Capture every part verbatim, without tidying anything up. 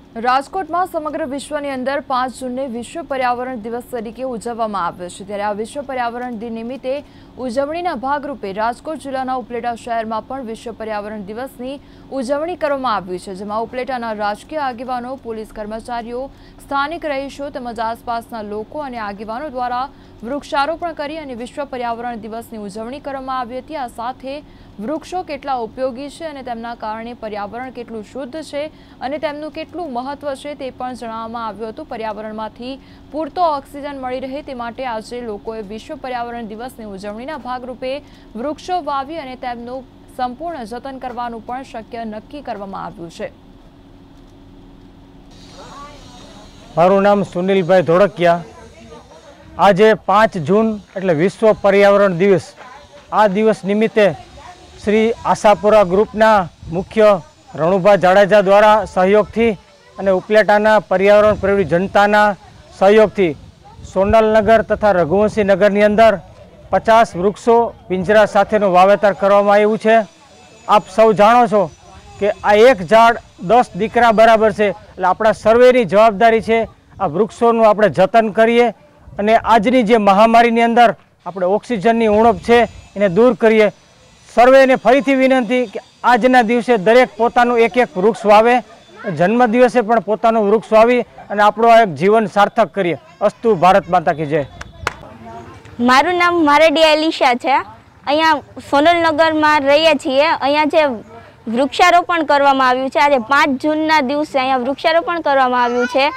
રાજકોટ में समग्र विश्वની અંદર पांच जून ने विश्व पर्यावरण दिवस तरीके ઉજવવામાં આવ્યો છે। ત્યારે આ વિશ્વ पर्यावरण दिन નિમિત્તે ઉજવણીના ભાગરૂપે રાજકોટ જિલ્લાના ઉપલેટા શહેરમાં પણ વિશ્વ पर्यावरण દિવસની ઉજવણી કરવામાં આવી છે, જેમાં ઉપલેટાના રાજકીય આગેવાનો, પોલીસ કર્મચારીઓ, સ્થાનિક રહીશો તેમજ આસપાસના લોકો અને આગેવાનો દ્વારા વૃક્ષારોપણ કરી અને વિશ્વ पर्यावरण દિવસની ઉજવણી કરવામાં આવી હતી। આ સાથે વૃક્ષો કેટલા ઉપયોગી છે અને તેમના કારણે पर्यावरण કેટલું શુદ્ધ છે અને તેમનું કેટલું મહત્વ છે તે પણ જણાવવામાં આવ્યું હતું। पर्यावरणમાંથી પૂરતો ઓક્સિજન મળી રહે તે માટે આજે લોકોએ વિશ્વ पर्यावरण દિવસની ઉજવણીના ભાગરૂપે વૃક્ષો વાવી અને તેમનું સંપૂર્ણ જતન કરવાનું પણ શક્ય નક્કી કરવામાં આવ્યું છે। મારું નામ સુનિલભાઈ ધોળકિયા। આજે पांच जून એટલે વિશ્વ पर्यावरण दिवस। આ દિવસ નિમિત્તે श्री आशापुरा ग्रुपना मुख्य रणुभा जाडेजा द्वारा सहयोगथी अने उपलेटाना पर्यावरण प्रेमी जनताना सहयोगथी सोनलनगर तथा रघुवंशी नगरनी अंदर पचास वृक्षों पिंजरा साथेनुं वावेतर करवामां आव्युं छे। आप सौ जाणो छो कि आ एक झाड़ दस दीकरा बराबर छे, एटले आपणा सर्वेनी जवाबदारी छे आ वृक्षोनुं आपणे जतन करीए अने आजनी जे महामारीनी अंदर आपणे ऑक्सिजननी उणप छे एने दूर करीए। सर्वे ने फरीथी विनंती कि आजना दिवसे दरेक पोतानुं एक एक वृक्ष वावे, जन्मदिवसे पण पोतानुं वृक्ष वावी अने आपणुं एक जीवन सार्थक करीए। अस्तु भारत माता की जय। मारुं नाम मारेडिया एलिशा छे। अहींया सोनलनगर में रहीए छीए। अहींया जे वृक्षारोपण करवामां आव्युं छे, आज पांच जूनना दिवसे अहींया वृक्षारोपण करवामां आव्युं छे।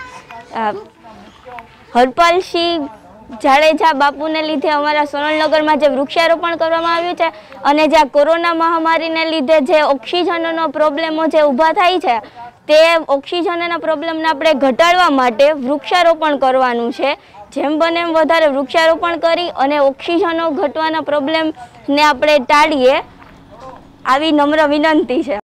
हरपालसिंह जाडेजा बापू ने लीधे अमरा सोनलनगर में जो वृक्षारोपण करवामां आव्युं छे अने जे कोरोना महामारी ने लीधे जे ऑक्सिजननो प्रॉब्लेमो जे ऊभा थाय छे ते ऑक्सिजनना प्रॉब्लेमने आपणे घटाडवा माटे वृक्षारोपण करवानुं छे। जेम बने एम वधारे वृक्षारोपण करी अने ऑक्सिजनो घटवाना प्रॉब्लेम ने आपणे टाळीए, आवी नम्र विनंती छे।